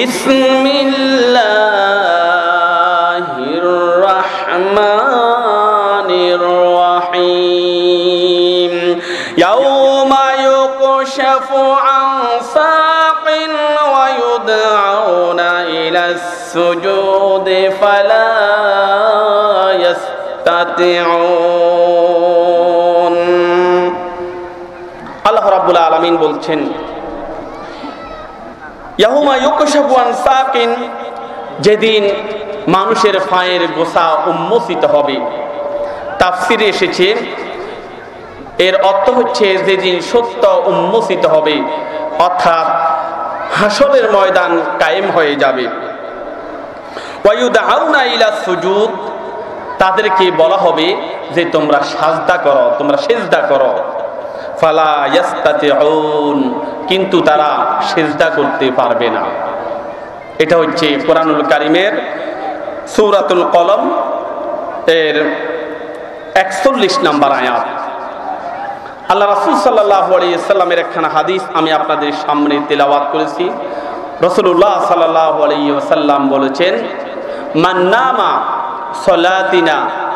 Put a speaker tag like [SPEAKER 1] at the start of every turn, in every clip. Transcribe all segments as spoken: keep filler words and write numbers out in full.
[SPEAKER 1] বিসমিল্লাহির রাহমানির রহিম ইয়াউমা ইউকশাফু আন সাকিন ওয়া ইউদআউনা ইলাস সুজুদি ফালা ইয়াস্তাতিউন। আল্লাহ রাব্বুল আলামিন বলছেন ইয়াউমা ইউকশাফু আন সাকিন, যেদিন মানুষের পায়ের গোছা উন্মোচিত হবে। তাফসিরে এসেছে এর অর্থ হচ্ছে যেদিন সত্য উন্মোচিত হবে, অর্থাৎ হাসরের ময়দান কায়েম হয়ে যাবে। ওয়া ইউদআউনা ইলা সুজুদ, তাদেরকে বলা হবে যে তোমরা সাজদা করো, তোমরা সিজদা করো। ফালা ইয়াস্তাতিউন, কিন্তু তারা সিজদা করতে পারবে না। এটা হচ্ছে কোরআনুল কারীমের সূরাতুল কলম এর একচল্লিশ নম্বর আয়াত। আল্লাহ রাসূল সাল্লাল্লাহু আলাইহি ওয়াসাল্লামের একখানা হাদিস আমি আপনাদের সামনে তেলাওয়াত করেছি। রাসূলুল্লাহ সাল্লাল্লাহু আলাইহি ওয়াসাল্লাম বলেছেন, মান নামা সলাতিনা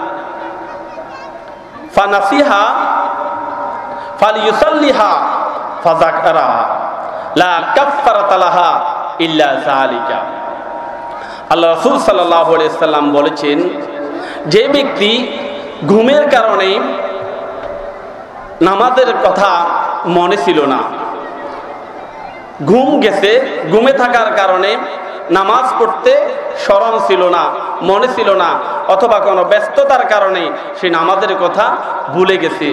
[SPEAKER 1] ফানাসিহা ফালিয়ুসাল্লিহা ফাযাকারাহা লা কাফফারাতা লাহা ইল্লা যালিকা। আল্লাহ রাসূল সাল্লাল্লাহু আলাইহি ওয়াসাল্লাম বলেছেন, যে ব্যক্তি ঘুমের কারণে নামাজের কথা মনে ছিল না, ঘুম গেছে, ঘুমে থাকার কারণে নামাজ পড়তে স্মরণ ছিল না, মনে ছিল না, অথবা কোনো ব্যস্ততার কারণে সে নামাজের কথা ভুলে গেছে,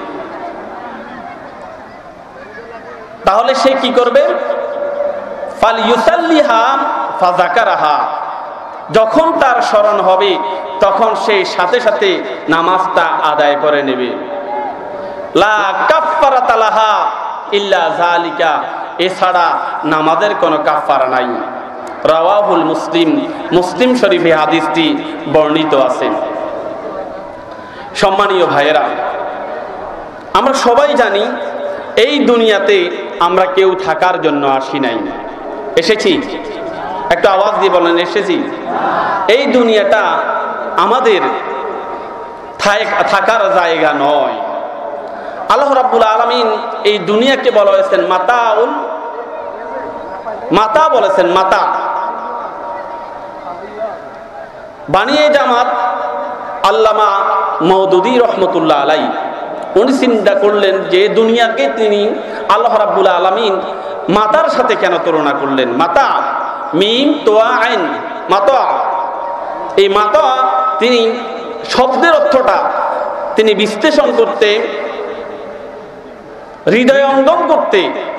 [SPEAKER 1] তাহলে সে কি করবে? ফালিয়ুসাল্লিহা ফাযাকারাহা, যখন তার স্মরণ হবে তখন সে সাথে সাথে নামাজটা আদায় করে নেবে। লা কাফফারাতা লাহা ইল্লা যালিকা, এছাড়া নামাজের কোনো কাফফারা নাই। রাওয়াহুল মুসলিম, মুসলিম শরীফে হাদিসটি বর্ণিত আছে। সম্মানীয় ভাইয়েরা, আমরা সবাই জানি এই দুনিয়াতে আমরা কেউ থাকার জন্য আসি নাই। এসেছি? একটু আওয়াজ দিয়ে বলেন, এসেছি? এই দুনিয়াটা আমাদের থাকার জায়গা নয়। আল্লাহ রাব্বুল আলামিন এই দুনিয়াকে বলা হয়েছেন মাতাউল, মাতা বলেছেন, মাতা। বানিয়ে জামাত আল্লামা মওদুদী রহমতুল্লাহ আলাইহি উনি চিন্তা করলেন যে দুনিয়াকে তিনি আল্লাহ রাব্বুল আলামিন মাতার সাথে কেন তুলনা করলেন। মাতা, মিম তোয়া আইন, মাতা। এই মাতা তিনি শব্দের অর্থটা তিনি বিশ্লেষণ করতে, হৃদয়ঙ্গম করতে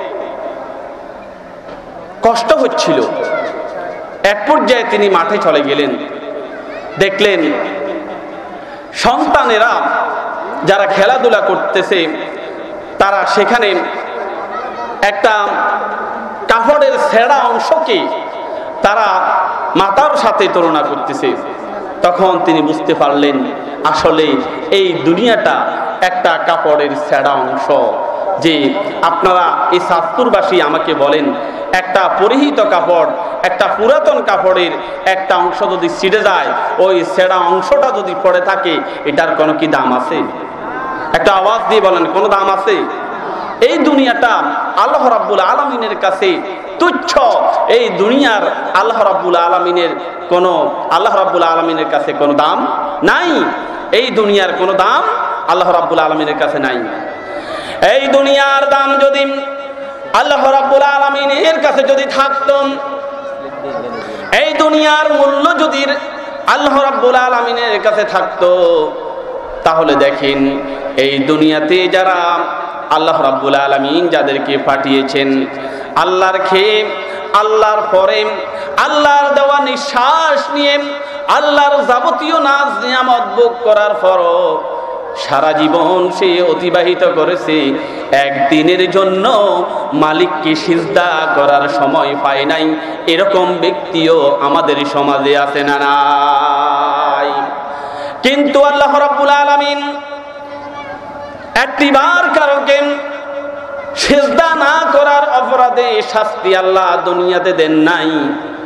[SPEAKER 1] কষ্ট হচ্ছিল। এক পর্যায়ে তিনি মাঠে চলে গেলেন, দেখলেন সন্তানেরা যারা খেলাধুলা করতেছে তারা সেখানে একটা কাপড়ের ছেঁড়া অংশকে তারা মাতার সাথে তুলনা করতেছে। তখন তিনি বুঝতে পারলেন আসলে এই দুনিয়াটা একটা কাপড়ের ছেঁড়া অংশ। যে আপনারা এই চাঁদপুরবাসী আমাকে বলেন, একটা পরিহিত কাপড়, একটা পুরাতন কাপড়ের একটা অংশ যদি ছিঁড়ে যায়, ওই ছেঁড়া অংশটা যদি পড়ে থাকে, এটার কোনো কি দাম আছে? একটা আওয়াজ দিয়ে বলেন, কোনো দাম আছে? এই দুনিয়াটা আল্লাহ রাব্বুল আলামিনের কাছে তুচ্ছ। এই দুনিয়ার আল্লাহ রাব্বুল আলামিনের কোনো আল্লাহ রাব্বুল আলামিনের কাছে কোনো দাম নাই। এই দুনিয়ার কোনো দাম আল্লাহ রাব্বুল আলামিনের কাছে নাই। এই দুনিয়ার দাম যদি আল্লাহ রাব্বুল আলামিনের কাছে যদি থাকতো, এই দুনিয়ার মূল্য যদি আল্লাহ রাব্বুল আলামিনের কাছে থাকতো, তাহলে দেখেন এই দুনিয়াতে যারা আল্লাহ রাব্বুল আলামিন যাদেরকে পাঠিয়েছেন, আল্লাহর খেয়ে, আল্লাহর পরে, আল্লাহর দেওয়া নিঃশ্বাস নিয়ে, আল্লাহর যাবতীয় নাজ নিয়ামত ভোগ করার পরও সারা জীবন সে অতিবাহিত করেছে, একদিনের জন্য মালিককে সিজদা করার সময় পায় নাই। এরকম ব্যক্তিও আমাদের সমাজে আছে না নাই? কিন্তু আল্লাহ রাব্বুল আলামিন একটিবার কারোকে সিজদা না করার অপরাধে শাস্তি আল্লাহ দুনিয়াতে দেন নাই।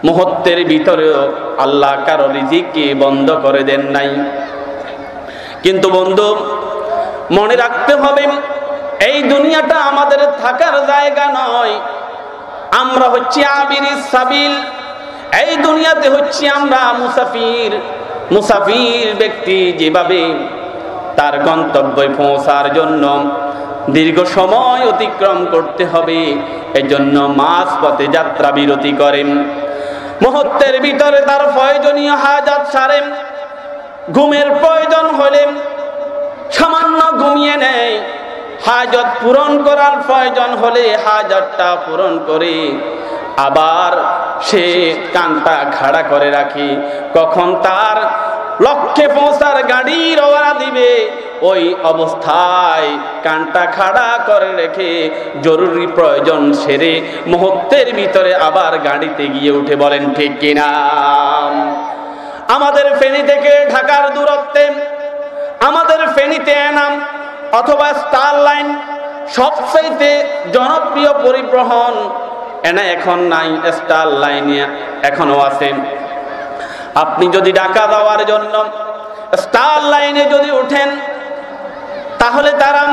[SPEAKER 1] মুহূর্তের ভিতরেও আল্লাহ কারো রিজিককে বন্ধ করে দেন নাই। কিন্তু বন্ধু, মনে রাখতে হবে এই দুনিয়াটা আমাদের থাকার জায়গা নয়। আমরা হচ্ছি আবিরিস সাবিল, এই দুনিয়াতে হচ্ছি আমরা মুসাফির। মুসাফির ব্যক্তি যেভাবে তার গন্তব্যে পৌঁছার জন্য দীর্ঘ সময় অতিক্রম করতে হবে, এজন্য মাঝ পথে যাত্রা বিরতি করেন। মুহূর্তের ভিতরে তার প্রয়োজনীয় হাজাত সারেন। ঘুমের প্রয়োজন হলে সামান্য ঘুমিয়ে নেয়, হাজত পূরণ করার প্রয়োজন হলে হাজারটা পূরণ করে আবার সে কানটা খাড়া করে রাখে। কখন তার লক্ষ্যে পৌঁছার গাড়ি রওনা দিবে, ওই অবস্থায় কানটা খাড়া করে রেখে জরুরি প্রয়োজন সেরে মুহূর্তের ভিতরে আবার গাড়িতে গিয়ে উঠে। বলেন ঠিক কিনা? আমাদের ফেনী থেকে ঢাকার দূরত্বে, আমাদের ফেনীতে এনাম অথবা স্টার লাইন সবচেয়ে জনপ্রিয় পরিবহন। এনা এখন নাই, স্টার লাইনে এখনো আছে। আপনি যদি ঢাকা যাওয়ার জন্য স্টার লাইনে যদি উঠেন, তাহলে তারা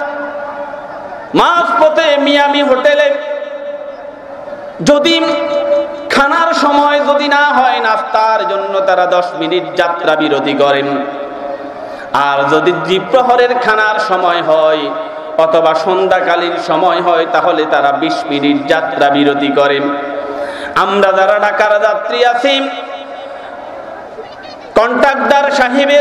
[SPEAKER 1] মাঝপথে মিয়ামি হোটেলে যদি খানার সময় যদি না হয়, নাস্তার জন্য তারা দশ মিনিট যাত্রা বিরতি করেন। আর যদি দ্বিপ্রহরের খানার সময় হয় অথবা সন্ধ্যাকালীন সময় হয়, তাহলে তারা বিশ মিনিট যাত্রা বিরতি করেন। আমরা যারা ঢাকার যাত্রী আছি, কন্ট্রাক্টর সাহেবের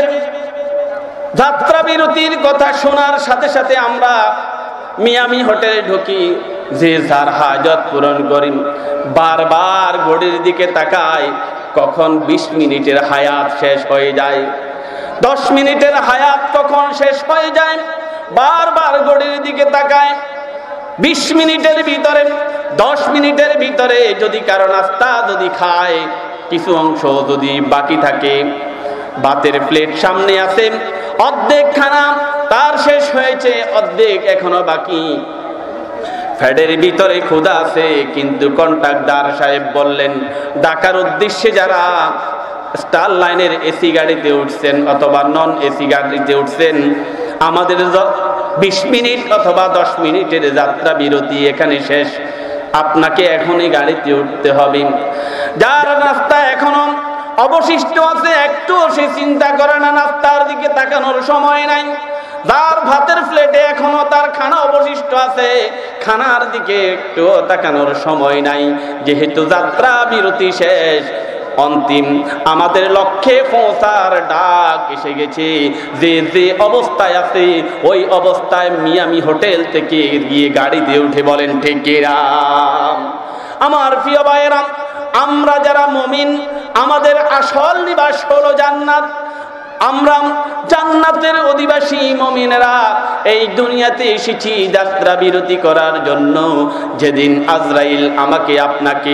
[SPEAKER 1] যাত্রা বিরতির কথা শোনার সাথে সাথে আমরা মিয়ামি হোটেলে ঢুকি, যে যার হাজত পূরণ করি। বারবার ঘড়ির দিকে তাকায়, কখন বিশ মিনিটের হায়াত শেষ হয়ে যায়, দশ মিনিটের হায়াত কখন শেষ হয়ে যায়। বারবার ঘড়ির দিকে তাকায়। বিশ মিনিটের ভিতরে, দশ মিনিটের ভিতরে যদি কারো নাস্তা যদি খায়, কিছু অংশ যদি বাকি থাকে, ভাতের প্লেট সামনে আছে, অর্ধেক খানা তার শেষ হয়েছে, অর্ধেক এখনো বাকি। ফ্যাডের ভিতরে ক্ষুধা আছে, কিন্তু কন্ট্রাক্টর সাহেব বললেন, ঢাকার উদ্দেশ্যে যারা স্টার লাইনের এসি গাড়িতে উঠছেন অথবা নন এসি গাড়িতে উঠছেন, আমাদের বিশ মিনিট অথবা দশ মিনিটের যাত্রা বিরতি এখানে শেষ, আপনাকে এখনই গাড়িতে উঠতে হবে। যার রাস্তা এখনো অবশিষ্ট আছে, একটু সে চিন্তা করে না, নাস্তার দিকে তাকানোর সময় নাই। যার ভাতের প্লেটে এখনো তার খানা অবশিষ্ট আছে, খানার দিকে একটু তাকানোর সময় নাই। যেহেতু যাত্রা বিরতি শেষ, অন্তিম আমাদের লক্ষ্যে পৌঁছার ডাক এসে গেছে, যে যে অবস্থায় আছে ওই অবস্থায় মিয়ামি হোটেল থেকে গিয়ে গাড়িতে উঠে। বলেন ঠিক কিনা? আমার প্রিয় ভাইয়েরা, আমরা যারা মুমিন, আমাদের আসল নিবাস হলো জান্নাত। আমরা জান্নাতের অধিবাসী মুমিনেরা এই দুনিয়াতে এসেছি যাত্রা বিরতি করার জন্য। যেদিন আজরাইল আমাকে আপনাকে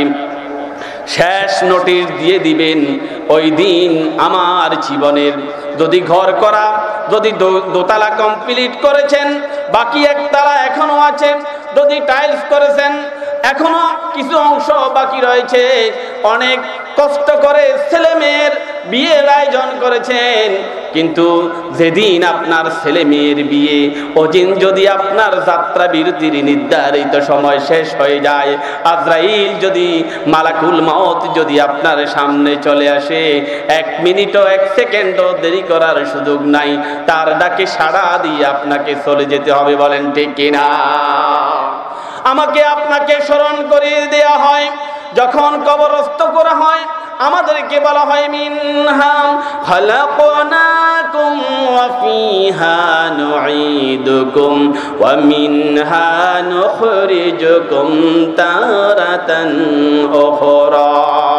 [SPEAKER 1] শেষ নোটিশ দিয়ে দিবেন, ওই দিন আমার জীবনের যদি ঘর করা, যদি দোতলা কমপ্লিট করেছেন, বাকি একতলা এখনো আছে, যদি টাইলস করেছেন, এখনো কিছু অংশ বাকি রয়েছে, অনেক কষ্ট করে ছেলে মেয়ের বিয়ের আয়োজন করেছেন, কিন্তু যেদিন আপনার ছেলে মেয়ের বিয়ে, ওদিন যদি আপনার যাত্রা বিরতির নির্ধারিত সময় শেষ হয়ে যায়, আজরাইল যদি, মালাকুল মউত যদি আপনার সামনে চলে আসে, এক মিনিটও এক সেকেন্ডও দেরি করার সুযোগ নাই, তার ডাকে সাড়া দিয়ে আপনাকে চলে যেতে হবে। বলেন ঠিক কিনা? আমাকে আপনাকে স্মরণ করিয়ে দেয়া হয়, যখন কবরস্থ করা হয় আমাদেরকে বলা হয়, মিনহা খালাকনাকুম ওয়া ফিহা নুঈদুকুম ওয়া মিনহা নুখরিজুকুম তারাতান উখরা।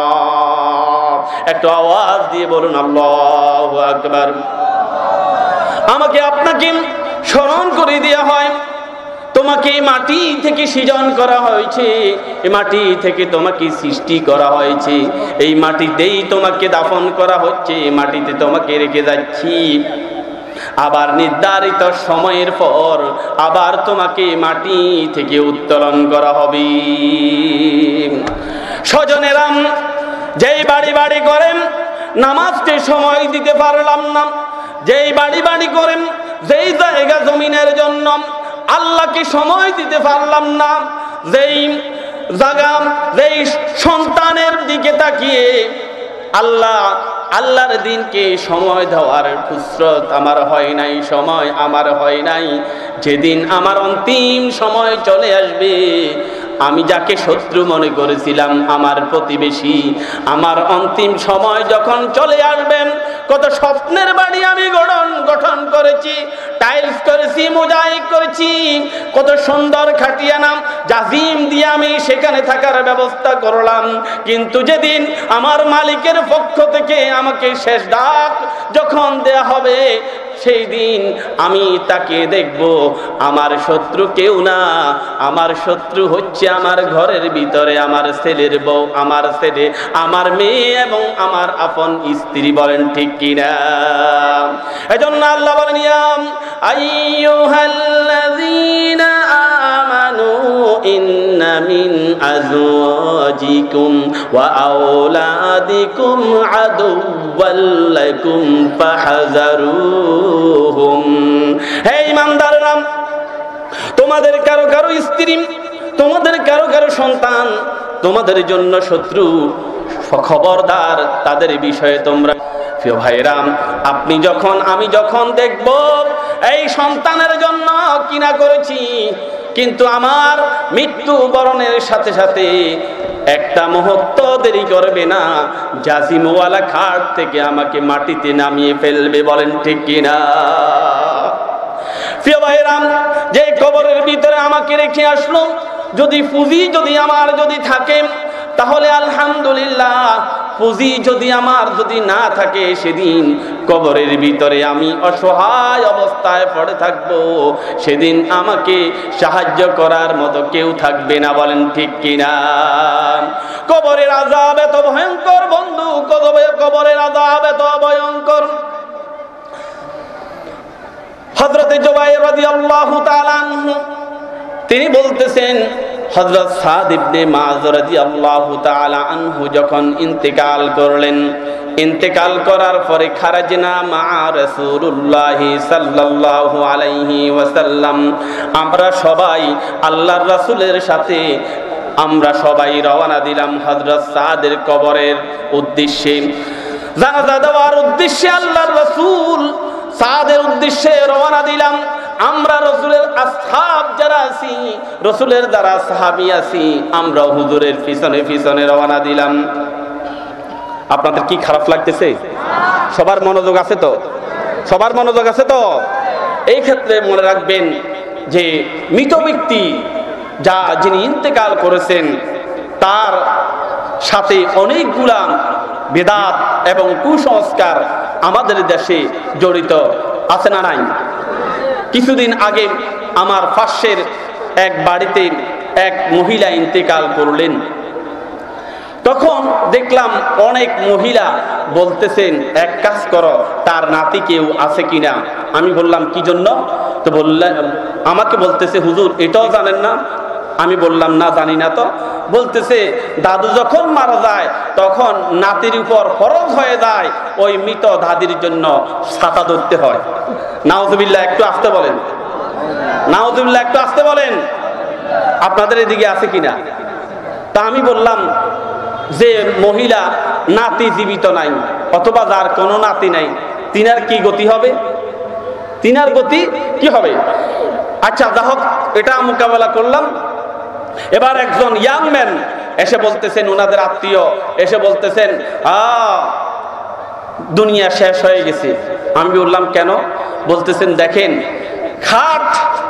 [SPEAKER 1] একটু আওয়াজ দিয়ে বলুন আল্লাহু আকবার। আমাকে আপনাকে স্মরণ করে দেয়া হয়, তোমাকে মাটি থেকে সৃজন করা হয়েছে, এই মাটি থেকে তোমাকে সৃষ্টি করা হয়েছে, এই মাটিতেই তোমাকে দাফন করা হচ্ছে, মাটিতে তোমাকে রেখে যাচ্ছি। আবার নির্ধারিত সময়ের পর আবার তোমাকে মাটি থেকে উত্তোলন করা হবে। স্বজনেরা, যেই বাড়ি বাড়ি করেন নামাজকে সময় দিতে পারলাম না, যেই বাড়ি বাড়ি করেন যেই জায়গা জমিনের জন্য আল্লাহকে সময় দিতে পারলাম না, যেই জায়গা যেই সন্তানের দিকে তাকিয়ে আল্লাহ আল্লাহর দিনকে সময় দেওয়ার ফুরসত আমার হয় নাই, সময় আমার হয় নাই, যেদিন আমার অন্তিম সময় চলে আসবে আমি যাকে শত্রু মনে করেছিলাম আমার প্রতিবেশী, আমার অন্তিম সময় যখন চলে আসবেন, কত স্বপ্নের বাড়ি আমি গঠন গঠন করেছি, টাইলস করেছি, মোজাইক করেছি, কত সুন্দর খাটিয়ানা জাজিম দিয়ে আমি সেখানে থাকার ব্যবস্থা করলাম, কিন্তু যেদিন আমার মালিকের পক্ষ থেকে আমাকে শেষ ডাক যখন দেয়া হবে সেই দিন আমি তাকে দেখব আমার শত্রু কেউ না, আমার শত্রু হচ্ছে আমার ঘরের ভিতরে আমার ছেলের বউ, আমার ছেলে, আমার মেয়ে এবং আমার আপন স্ত্রী। বলেন ঠিক কিনা? এজন্য আল্লাহ বলেন ইয়া আইয়ুহাল্লাযীনা আমানু ইন্না মিন আজওয়াজিকুম ওয়া আওলাদিকুম আদুওয়াল লাকুম ফাহযারুহুম। হে ঈমানদাররা, তোমাদের কারো কারো স্ত্রী, তোমাদের কারো কারো সন্তান তোমাদের জন্য শত্রু, খবরদার তাদের বিষয়ে তোমরা। প্রিয় ভাইরা, আপনি যখন আমি যখন দেখব এই সন্তানের জন্য কিনা করেছি, কিন্তু আমার মৃত্যু বরণের সাথে সাথে একটা মুহূর্ত দেরি করবে না, জাজিমওয়ালা খাট থেকে আমাকে মাটিতে নামিয়ে ফেলবে। বলেন ঠিক কিনা? প্রিয় ভাইরা, যে কবরের ভিতরে আমাকে রেখে আসলো, যদি পুঁজি যদি আমার যদি থাকে তাহলে আলহামদুলিল্লাহ, পুঁজি যদি আমার যদি না থাকে সেদিন কবরের ভিতরে আমি অসহায় অবস্থায় পড়ে থাকব, সেদিন আমাকে সাহায্য করার মতো কেউ থাকবে না। বলেন ঠিক কিনা? কবরের আযাব এত ভয়ঙ্কর বন্ধু, কবরের আযাব এত ভয়ঙ্কর। হযরত জুবাইর রাদিয়াল্লাহু তাআলা আনহু তিনি বলতেছেন, হযরত সাদ ইবনে মুআয রাদিয়াল্লাহু তাআলা আনহু যখন ইন্তেকাল করলেন, ইন্তেকাল করার পরে খারাজনা মা রাসূলুল্লাহ সাল্লাল্লাহু আলাইহি ওয়াসাল্লাম, আমরা সবাই আল্লাহর রাসূলের সাথে আমরা সবাই রওনা দিলাম হযরত সাদের কবরের উদ্দেশ্যে, জানাজা দেওয়ার উদ্দেশ্যে। আল্লাহর রাসূল সাদের উদ্দেশ্যে রওনা দিলাম। আমরা রাসূলের আসহাব যারা আছি, রাসূলের যারা সাহাবী আছি, আমরা হুজুরের পিছনে পিছনে রওনা দিলাম। আপনাদের কি খারাপ লাগতেছে? সবার মনোযোগ আছে তো? সবার মনোযোগ আছে তো? এই ক্ষেত্রে মনে রাখবেন যে মৃত ব্যক্তি যা যিনি ইন্তেকাল করেছেন তার সাথে অনেকগুলা বেদাত এবং কুসংস্কার আমাদের দেশে জড়িত আছে না নাই? কিছুদিন আগে আমার পাশের এক বাড়িতে এক মহিলা ইন্তেকাল করলেন, তখন দেখলাম অনেক মহিলা বলতেছেন এক কাজ করো, তার নাতি কেউ আছে কিনা। আমি বললাম কি জন্য? তো বললেন, আমাকে বলতেছে হুজুর এটাও জানেন না? আমি বললাম না জানি না। তো বলতেছে দাদু যখন মারা যায় তখন নাতির উপর ফরজ হয়ে যায় ওই মৃত দাদির জন্য ছাতা ধরতে হয়। নাউজুবিল্লাহ, একটু আসতে বলেন। নাউজুবিল্লাহ, একটু আসতে বলেন। আপনাদের এদিকে আছে কিনা? তা আমি বললাম যে মহিলা নাতি জীবিত নাই অথবা যার কোনো নাতি নাই, তিনার কি গতি হবে? তিনার গতি কি হবে? আচ্ছা যা হোক, এটা মোকাবেলা করলাম। এবার একজন ইয়াং ম্যান এসে বলতেছেন, ওনাদের আত্মীয় এসে বলতেছেন আহ দুনিয়া শেষ হয়ে গেছে। আমি বললাম কেন? বলতেছেন দেখেন খাট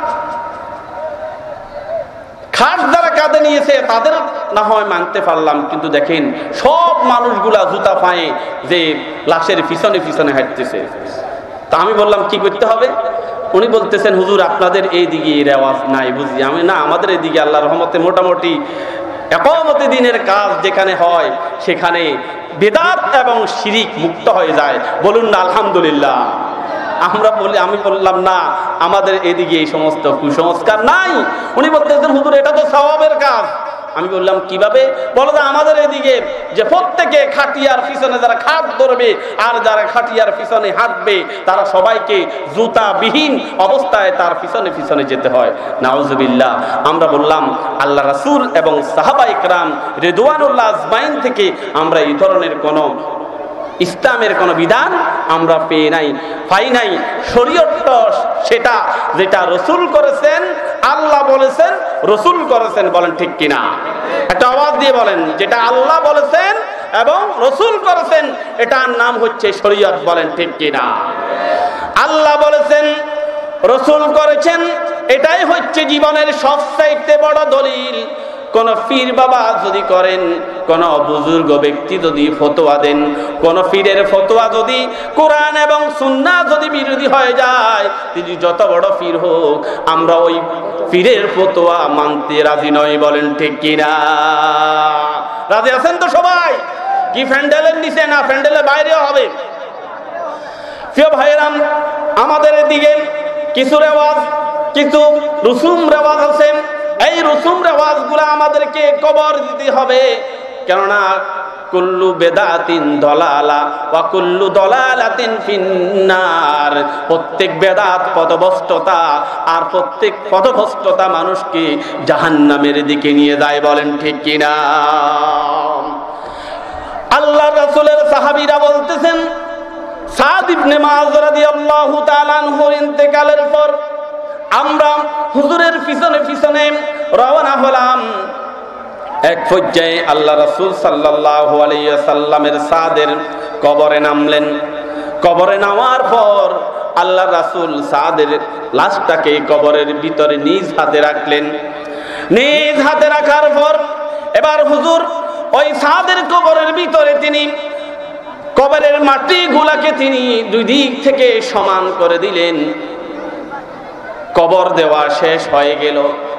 [SPEAKER 1] খাট যারা কাঁধে নিয়েছে তাদের না হয় মানতে পারলাম, কিন্তু দেখেন সব মানুষগুলা জুতা পায়ে যে লাশের পিছনে পিছনে হাঁটতেছে। তা আমি বললাম কি করতে হবে? উনি বলতেছেন হুজুর আপনাদের এই দিকে রেওয়াজ নাই বুঝি। আমি না, আমাদের এদিকে আল্লাহর রহমতে মোটামুটি ইকামতে দ্বীনের কাজ যেখানে হয় সেখানে বিদআত এবং শিরিক মুক্ত হয়ে যায়। বলুন না আলহামদুলিল্লাহ। আমরা বলি, আমি বললাম না আমাদের এদিকে এই সমস্ত কুসংস্কার নাই। উনি বলতেছেন হুজুর এটা তো সওয়াবের কাজ। আমি বললাম কিভাবে? বলো যে আমাদের এদিকে যে প্রত্যেকে খাটিয়ার পিছনে যারা খাট ধরবে আর যারা খাটিয়ার পিছনে হাঁটবে তারা সবাইকে জুতাবিহীন অবস্থায় তার পিছনে পিছনে যেতে হয়। নাউজুবিল্লাহ। আমরা বললাম আল্লাহ রাসূল এবং সাহাবা ইকরাম রিদওয়ানুল্লাহ আজমাইন থেকে আমরা এই ধরনের কোন ইসলামের কোন বিধান আমরা পেয়ে নাই, পাই নাই। শরীয়ত সেটা যেটা রসুল করেছেন, আল্লাহ বলেছেন, রসুল করেছেন, বলেন ঠিক কিনা? একটা আওয়াজ দিয়ে বলেন, যেটা আল্লাহ বলেছেন এবং রসুল করেছেন এটার নাম হচ্ছে শরীয়ত, বলেন ঠিক কিনা? আল্লাহ বলেছেন, রসুল করেছেন, এটাই হচ্ছে জীবনের সবচাইতে বড় দলিল। কোন পীর বাবা যদি করেন, কোন বুজুর্গ ব্যক্তি যদি ফতোয়া দেন, কোন পীরের ফতোয়া যদি কোরআন এবং সুন্নাহ যদি বিরোধী হয়ে যায়, তিনি যত বড় পীর হোক, আমরা ওই পীরের ফতোয়া মানতে রাজি নই, বলেন ঠিক কিনা? রাজি আছেন তো সবাই? কি প্যান্ডেলের নিচে না প্যান্ডেলের বাইরে হবে? প্রিয় ভাইরাম, আমাদের দিকে কিছু রেওয়াজ, কিছু রসুম রেওয়াজ আছে। এই রসুম রেওয়াজ গুলা আমাদেরকে কবর দিতে হবে, কেননা কুল্লু বেদাতিন দলালা ওয়া কুল্লু দলালাতিন ফিন্নার। প্রত্যেক বেদাত পদভ্রষ্টতা, আর প্রত্যেক পদভ্রষ্টতা মানুষকে জাহান্নামের দিকে নিয়ে যায়, বলেন ঠিক কিনা? আল্লাহ রাসূলের সাহাবীরা বলতেছেন, সাদ ইবনে মুআয রাদিয়াল্লাহু তাআলা আনহুর ইন্তেকালের পর আমরা হুজুরের পিছনে পিছনে রওনা হলাম। এক পর্যায়ে আল্লাহ রাসূল সাল্লাল্লাহু আলাইহি ওয়াসাল্লামের সাদের কবরে নামলেন। কবরে নামার পর আল্লাহ রাসূল সাদের লাশটাকে কবরের ভিতরে নিজ হাতে রাখলেন। নিজ হাতে রাখার পর এবার হুজুর ওই সাদের কবরের ভিতরে তিনি কবরের মাটিগুলাকে তিনি দুই দিক থেকে সমান করে দিলেন। কবর দেওয়া শেষ হয়ে গেল।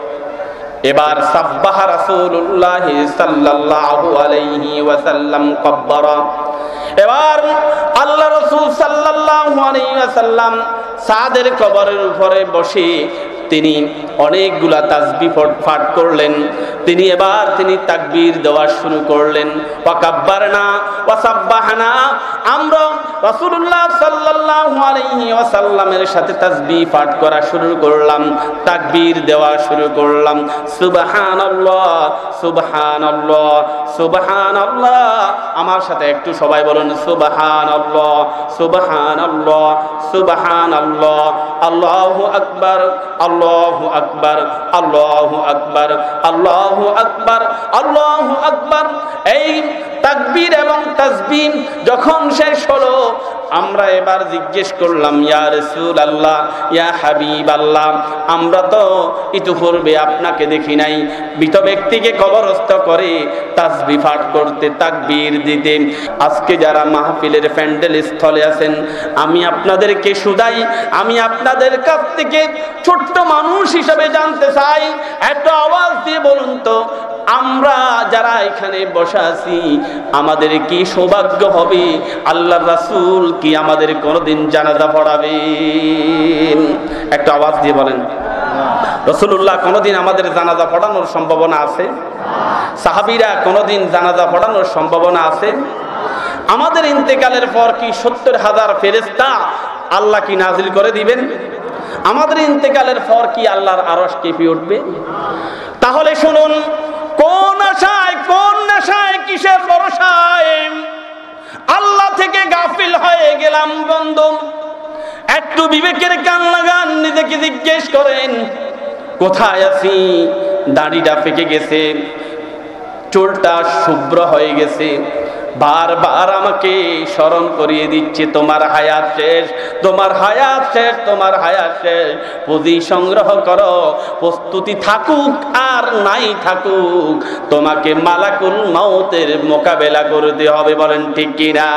[SPEAKER 1] এবার সাব্বাহা রাসূলুল্লাহ সাল্লাল্লাহু আলাইহি ওয়াসাল্লাম কব্বারা। এবার আল্লাহ রাসূল সাল্লাল্লাহু আলাইহি ওয়াসাল্লাম সাদের কবরের উপরে বসে তিনি অনেকগুলা তাসবিহ পাঠ করলেন। তিনি এবার তিনি তাকবীর দেওয়া শুরু করলেন। ওয়াকাব্বারনা ওয়াসাব্বাহনা, আমরা রাসূলুল্লাহ সাল্লাল্লাহু আলাইহি ওয়াসাল্লামের সাথে তাসবিহ পাঠ করা শুরু করলাম, তাকবীর দেওয়া শুরু করলাম। সুবহানাল্লাহ সুবহানাল্লাহ সুবহানাল্লাহ। আমার সাথে একটু সবাই বলুন সুবহানাল্লাহ সুবহানাল্লাহ সুবহানাল্লাহ। আল্লাহু আকবার আল্লাহু আকবার আল্লাহু আকবার আল্লাহু আকবার আল্লাহু আকবার। এই তাকবীর এবং তাসবিহ যখন শেষ হলো, আমরা এবার জিজ্ঞেস করলাম, ইয়া রাসূলুল্লাহ, ইয়া হাবিবাল্লাহ, আমরা তো ইতিপূর্বে আপনাকে দেখি নাই মৃত ব্যক্তিকে কবরস্থ করে তাসবিহ পাঠ করতে, তাকবীর দিতে। আজকে যারা মাহফিলের প্যান্ডেল স্থলে আছেন, আমি আপনাদেরকে শুধাই, আমি আপনাদের কাছ থেকে ছোট্ট মানুষ হিসেবে জানতে চাই, একটা আওয়াজ দিয়ে বলুন তো, আমরা যারা এখানে বসে আছি আমাদের কি সৌভাগ্য হবে আল্লাহর রাসূল কি আমাদের কোনোদিন জানাজা পড়াবেন? একটা আওয়াজ দিয়ে বলেন। রাসূলুল্লাহ কোনোদিন আমাদের জানাজা পড়ানোর সম্ভাবনা আছে? সাহাবীরা কোনোদিন জানাজা পড়ানোর সম্ভাবনা আছে? আমাদের ইন্তেকালের পর কি সত্তর হাজার ফেরেশতা আল্লাহ কি নাজিল করে দিবেন? আমাদের ইন্তেকালের পর কি আল্লাহর আরশ কেঁপে উঠবে? তাহলে শুনুন, কোন আশায়, কোন নেশায়, কিসের ভরসায় আল্লাহ থেকে গাফিল হয়ে গেলাম? বন্ধু, একটু বিবেকের কান লাগান, নিজেকে জিজ্ঞেস করেন, কোথায় আছি? দাড়িটা পেকে গেছে, চুলটা শুভ্র হয়ে গেছে, বারবার আমাকে স্মরণ করিয়ে দিচ্ছে তোমার হায়াত শেষ, তোমার হায়াত শেষ, তোমার হায়াত শেষ। পুঁজি সংগ্রহ করো, প্রস্তুতি থাকুক আর নাই থাকুক, তোমাকে মালাকুল মউতের মোকাবেলা করতে হবে, বলেন ঠিক কিনা?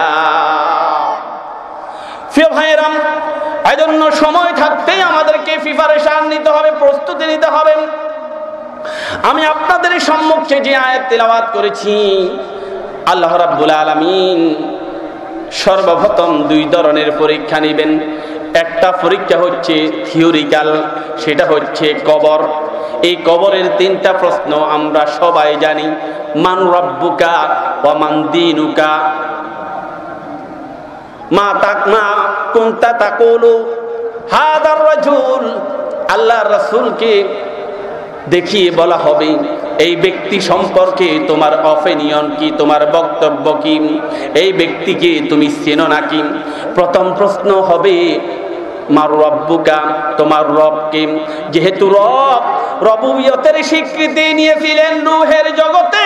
[SPEAKER 1] প্রিয় ভাইয়েরাম, এজন্য সময় থাকতেই আমাদেরকে প্রিপারেশন নিতে হবে, প্রস্তুতি নিতে হবে। আমি আপনাদের সম্মুখে যে আয়াত তেলাওয়াত করেছি, আল্লাহ রাব্বুল আলামিন সর্বপ্রথম দুই ধরনের পরীক্ষা নেবেন। একটা পরীক্ষা হচ্ছে থিওরিক্যাল, সেটা হচ্ছে কবর। এই কবরের তিনটা প্রশ্ন আমরা সবাই জানি। মান রাব্বুকা ওয়া মান দীনুকা মা তাকমা কুনতা তাকুলু হাদার রাজুল। আল্লাহর রাসূলকে দেখিয়ে বলা হবে এই ব্যক্তি সম্পর্কে তোমার অপিনিয়ন কি, তোমার বক্তব্য কি, এই ব্যক্তিকে তুমি চেনো নাকি। প্রথম প্রশ্ন হবে মার রব্বুকা, তোমার রব কে। যেহেতু রব রবুবিয়তের স্বীকৃতি নিয়েছিলেন রূহের জগতে,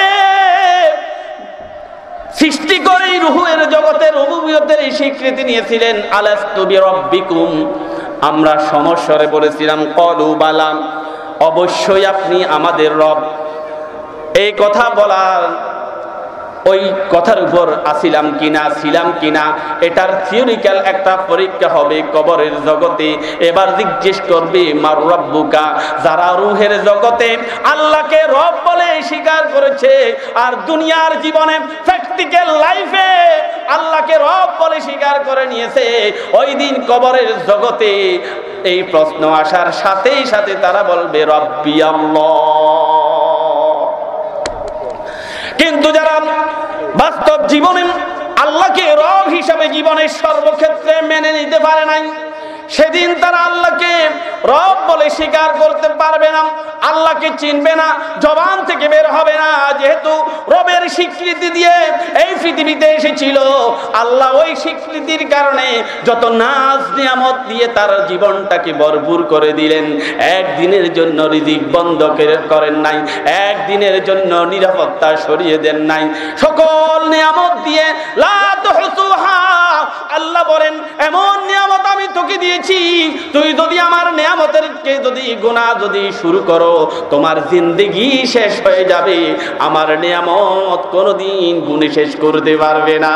[SPEAKER 1] সৃষ্টি করে রূহের জগতে রবুবিয়তের স্বীকৃতি নিয়েছিলেন। আলাস্তু বিরাব্বিকুম, আমরা সমস্বরে বলেছিলাম ক্বালু বালা, অবশ্যই আপনি আমাদের রব। এই কথা বলার ওই কথার উপর আসিলাম কিনা ছিলাম কিনা এটার থিওরিক্যাল একটা পরীক্ষা হবে কবরের জগতে। এবার জিজ্ঞেস করবে মার রাব্বুকা, যারা রূহের জগতে আল্লাহকে রব বলে স্বীকার করেছে আর দুনিয়ার জীবনে প্র্যাকটিক্যাল লাইফে আল্লাহকে রব বলে স্বীকার করে নিয়েছে, ওই দিন কবরের জগতে এই প্রশ্ন আসার সাথেই সাথে তারা বলবে রব্বি আল্লাহ। কিন্তু যারা বাস্তব জীবনে আল্লাহকে রব হিসাবে জীবনের সর্বক্ষেত্রে মেনে নিতে পারে নাই, সেদিন তারা আল্লাহকে রব বলে স্বীকার করতে পারবে না, আল্লাহকে চিনবে না, জবান থেকে বের হবে না। যেহেতু রবের স্বীকৃতি দিয়ে এই পৃথিবীতে এসেছিল, আল্লাহ ওই স্বীকৃতির কারণে যত নাজ নিয়ামত দিয়ে তার জীবনটাকে ভরপুর করে দিলেন। একদিনের জন্য রিজিক বন্ধ করেন নাই, একদিনের জন্য নিরাপত্তা সরিয়ে দেন নাই। সকল নিয়ামত দিয়ে লা তুহসুহা, আল্লাহ বলেন এমন নিয়ামত আমি তোকে দিয়েছি, তুই যদি আমার নিয়ামতের কে যদি গুনাহ যদি শুরু করো তোমার জিন্দেগি শেষ হয়ে যাবে, আমার নিয়ামত কোনোদিন গুণে শেষ করতে পারবে না।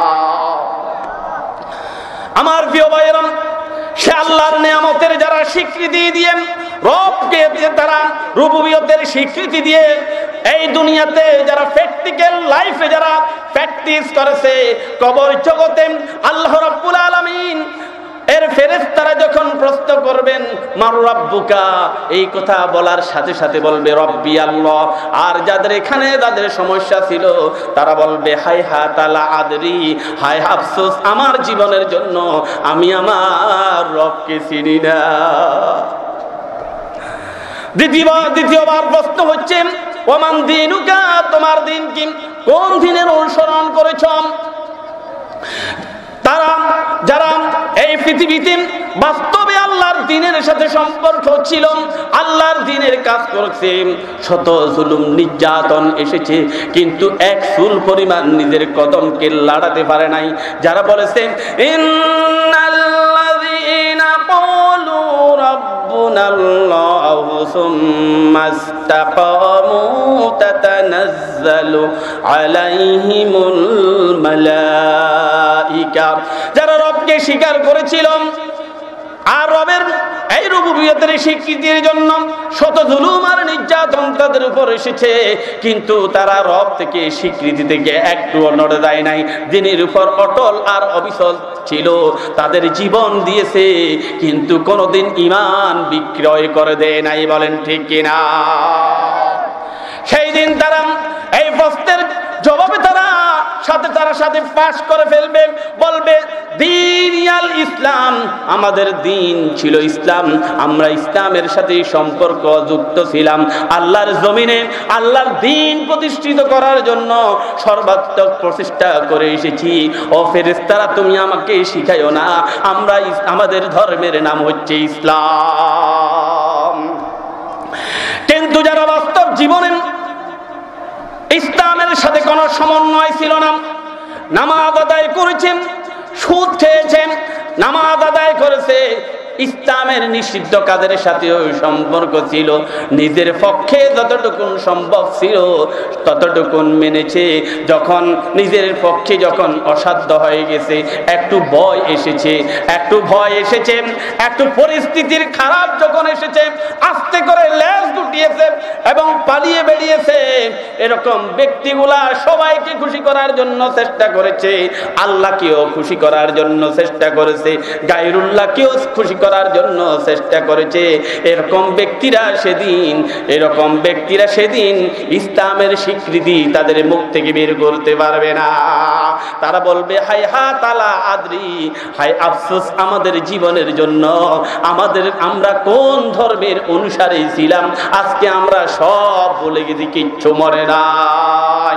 [SPEAKER 1] আমার প্রিয় ভাইয়েরা, সে আল্লাহর নিয়ামতের যারা স্বীকৃতি দিয়ে রবকে তারা রুবুবিয়তের স্বীকৃতি দিয়ে এই দুনিয়াতে যারা প্র্যাকটিক্যাল লাইফে যারা প্র্যাকটিস করেছে, কবর জগতে আল্লাহ রাব্বুল আলামিন এর ফেরেশতারা যখন প্রশ্ন করবেন মার রাব্বুকা, এই কথা বলার সাথে সাথে বলবে রব্বি আল্লাহ। আর যাদের এখানে যাদের সমস্যা ছিল তারা বলবে হায় হাত লা আদরি, হায় আফসোস আমার জীবনের জন্য, আমি আমার রবকে চিনি না। দ্বিতীয়বার দ্বিতীয়বার প্রশ্ন হচ্ছে ওমান দীনুকা, তোমার দিন কি, কোন দিনের অনুসরণ করেছ। তারা যারা এই পৃথিবীতে বাস্তবে আল্লাহর দ্বীনের সাথে সম্পর্ক ছিল, আল্লাহর দ্বীনের কাজ করছে, শত জুলুম নির্যাতন এসেছে কিন্তু এক চুল পরিমাণ নিজের কদমকে লাড়াতে পারে নাই। যারা বলেছে ইন্নাল্লাযীনা ক্বালু রাব্বুনাল্লাহু সুম্মা ইসতাকামু তাতানাজ্জালু আলাইহিমুল মালাইকা, যারা রবকে স্বীকার করেছিল আর রবের এই রুবুবিয়তের স্বীকৃতির জন্য শত জুলুম আর নির্যাতন তাদের উপর এসেছে, কিন্তু তারা রব থেকে স্বীকৃতি থেকে একটুও নড়ে যায় নাই, দিনের উপর অটল আর অবিচল ছিল, তাদের জীবন দিয়েছে কিন্তু কোনোদিন ঈমান বিক্রয় করে দেয় নাই। বলেন ঠিক কিনা? সেই দিন তারা এই প্রশ্নের জবাবে তারা সাথে তারা সাথে পাশ করে ফেলবে, বলবে দ্বীন আল ইসলাম, আমাদের দিন ছিল ইসলাম, আমরা ইসলামের সাথে সম্পর্ক যুক্ত ছিলাম, আল্লাহর জমিনে আল্লাহর দিন প্রতিষ্ঠিত করার জন্য সর্বাত্মক প্রচেষ্টা করে এসেছি। ও ফেরেশতারা তুমি আমাকে শিখাইও না, আমরা আমাদের ধর্মের নাম হচ্ছে ইসলাম। কিন্তু যারা বাস্তব জীবনে ইসলামের সাথে কোনো সমন্বয় ছিল না, নামাজ আদায় করেছেন, সুদ খেয়েছেন, নামাজ আদায় করেছে, ইসলামের নিষিদ্ধ কাজের সাথেও সম্পর্ক ছিল, নিজের পক্ষে যতটুকু সম্ভব ছিল ততটুকুন মেনেছে, যখন নিজের পক্ষে যখন অসাধ্য হয়ে গেছে, একটু ভয় এসেছে একটু ভয় এসেছে একটু পরিস্থিতির খারাপ যখন এসেছে, আস্তে করে লেজ গুটিয়েছে এবং পালিয়ে বেরিয়েছে। এরকম ব্যক্তিগুলা সবাইকে খুশি করার জন্য চেষ্টা করেছে, আল্লাহকেও খুশি করার জন্য চেষ্টা করেছে, গায়রুল্লাহকেও খুশি করার জন্য চেষ্টা করেছে, এরকম ব্যক্তিরা সেদিন এরকম ব্যক্তিরা সেদিন ইসলামের স্বীকৃতি তাদের মুখ থেকে বের করতে পারবে না। তারা বলবে হায় হা তালা আদ্রি, হায় আফসোস আমাদের জীবনের জন্য, আমাদের আমরা কোন ধর্মের অনুসারী ছিলাম, আজকে আমরা সব ভুলে গেছি, কিচ্ছু মনে নাই।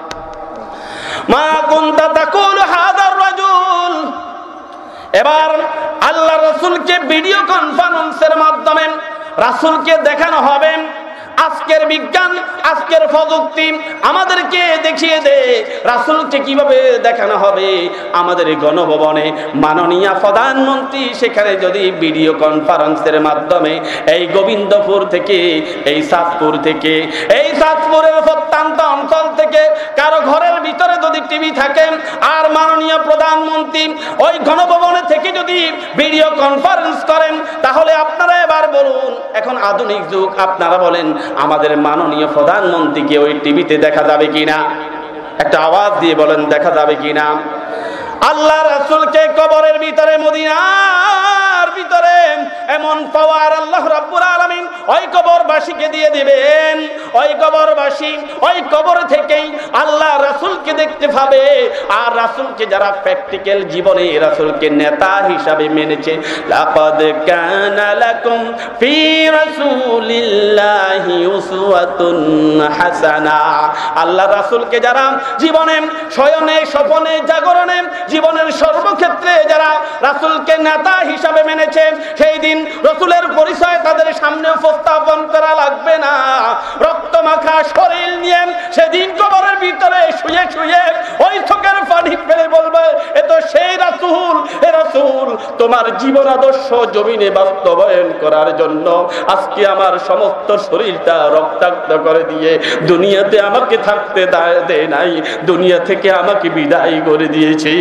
[SPEAKER 1] মা কুনতা তাকুলু হাদার রাজুল। এবার আল্লাহ রাসূলকে ভিডিও কনফারেন্সের মাধ্যমে রাসূলকে দেখানো হবে। আজকের বিজ্ঞান, আজকের প্রযুক্তি আমাদেরকে দেখিয়ে দে রাসূলকে কিভাবে দেখানো হবে। আমাদের গণভবনে মাননীয় প্রধানমন্ত্রী সেখানে যদি ভিডিও কনফারেন্সের মাধ্যমে এই গোবিন্দপুর থেকে, এই চাঁদপুর থেকে, এই চাঁদপুরের প্রত্যন্ত অঞ্চল থেকে কারো ঘরের ভিতরে যদি টিভি থাকে আর মাননীয় প্রধানমন্ত্রী ওই গণভবনে থেকে যদি ভিডিও কনফারেন্স করেন, তাহলে আপনারা এবার বলুন, এখন আধুনিক যুগ, আপনারা বলেন আমাদের মাননীয় প্রধানমন্ত্রীকে ওই টিভিতে দেখা যাবে কিনা? একটা আওয়াজ দিয়ে বলেন দেখা যাবে কিনা? আল্লাহ রাসূলকে কবরের ভিতরে, মদিনার ভিতরে এমন পাওয়ার আল্লাহ রাব্বুল আলামিন ওই কবরবাসীকে দিয়ে দিবেন। ওই কবরবাসী ওই কবর থেকেই আল্লাহ রাসূলকে দেখতে পাবে। আর রাসূলকে যারা প্র্যাকটিক্যাল জীবনে রাসূলকে নেতা হিসাবে মেনেছে, লাকাদ কানা লাকুম ফি রাসূলিল্লাহি উসওয়াতুন হাসানা, আল্লাহ রাসূলকে যারা জীবনে, শয়নে, স্বপনে, জাগরণে, জীবনের সর্বক্ষেত্রে যারা রাসূলকে নেতা হিসাবে মেনেছে, সেই দিন রাসূলের পরিচয় তাদের সামনে উপস্থাপন করা লাগবে না। রক্তমাখা শরীর নিয়ে সেদিন কবরের ভিতরে শুয়ে শুয়ে ওই চোখের পানি ফেলে বলবে, এ তো সেই রাসূল। এ রাসূল, তোমার জীবন আদর্শ জমিনে বাস্তবায়ন করার জন্য আজকে আমার সমস্ত শরীরটা রক্তাক্ত করে দিয়ে দুনিয়াতে আমাকে থাকতে দেয় নাই, দুনিয়া থেকে আমাকে বিদায় করে দিয়েছে।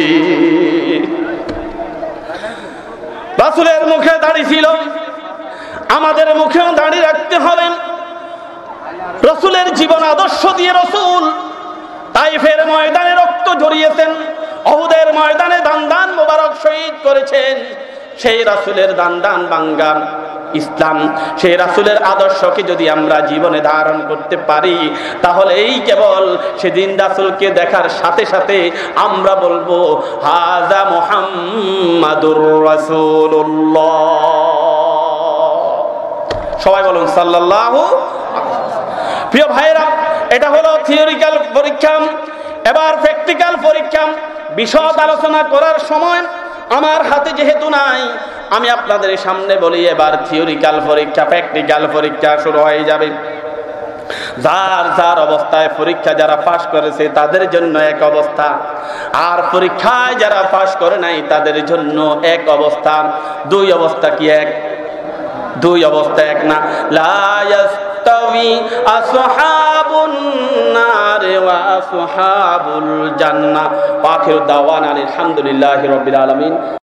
[SPEAKER 1] রাসূলের মুখে দাড়ি ছিল, আমাদের মুখেও দাড়ি রাখতে হবে। রাসূলের জীবন আদর্শ দিয়ে রাসূল তাইফের ময়দানে রক্ত ঝরিয়েছেন, উহুদের ময়দানে দান দান মোবারক শহীদ করেছেন। সেই রাসূলের দান দান বাঙ্গাম ইসলাম, সেই রাসূলের আদর্শকে যদি আমরা জীবনে ধারণ করতে পারি, তাহলে এই কেবল সেদিন রাসূলকে দেখার সাথে সাথে আমরা বলবো হাযা মুহাম্মাদুর রাসূলুল্লাহ। সবাই বলুন সাল্লাল্লাহু। প্রিয় ভাইরা, এটা হলো থিওরিক্যাল পরীক্ষা। এবার প্র্যাকটিক্যাল পরীক্ষা। বিশদ আলোচনা করার সময় আমার হাতে যেহেতু নাই, আমি আপনাদের সামনে বলি, এবার থিওরিক্যাল পরীক্ষা, প্র্যাকটিক্যাল পরীক্ষা শুরু হয়ে যাবে। যার যার অবস্থায় পরীক্ষা যারা পাশ করেছে তাদের জন্য এক অবস্থা, আর পরীক্ষায় যারা পাশ করে নাই তাদের জন্য এক অবস্থা। দুই অবস্থা কি এক? দুই অবস্থা এক না। লা ইয়াস্তাবি আসহাবুন নার ওয়া আসহাবুল জান্নাহ। আখিরু দাওয়ানা আলহামদুলিল্লাহি রাব্বিল আলামিন।